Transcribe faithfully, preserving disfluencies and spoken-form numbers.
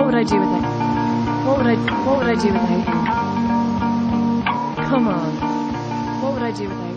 would I do with it? What would I, what would I do without you? Come on. What would I do without you?